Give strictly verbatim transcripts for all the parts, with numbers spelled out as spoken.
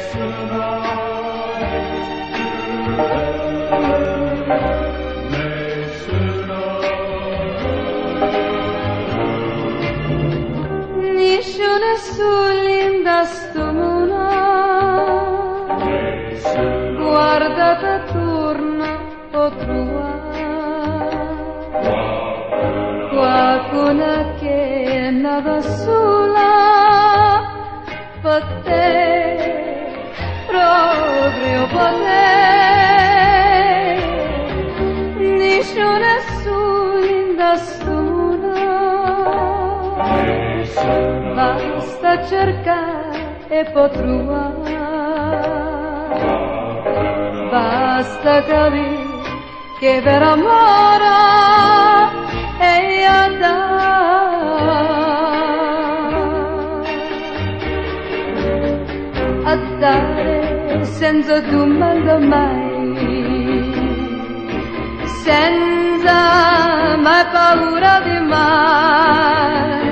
Nessuno sull'inda stumuna, guardate attorno o trovare qualcuno che è nata sola per te, proprio per te. Nessuno sull'inda stumuna, basta cercare e può trovare, basta capire che per amore è a dare, a dare senza domanda mai, senza mai paura di mai.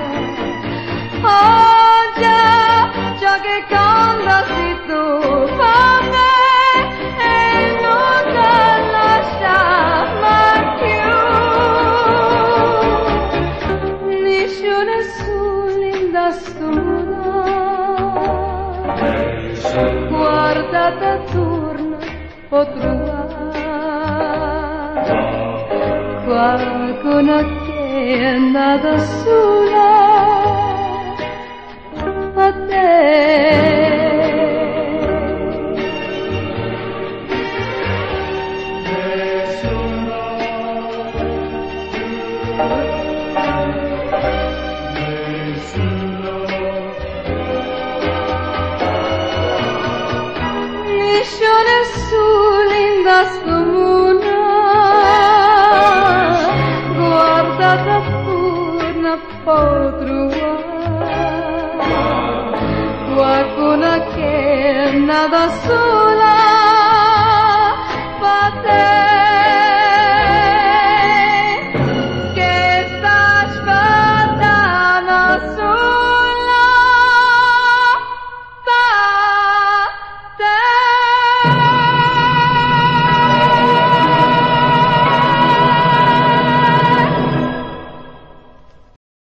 Oh già, ciò che conta sei tu per me e non te lascia mai più. Nessuno sull'inda stumuna, guardate attorno o trovare qualcuno che è nata sola a te. Nessuno sull'inda stumuna, guardate attorno può trovare qualcuno che è nata sola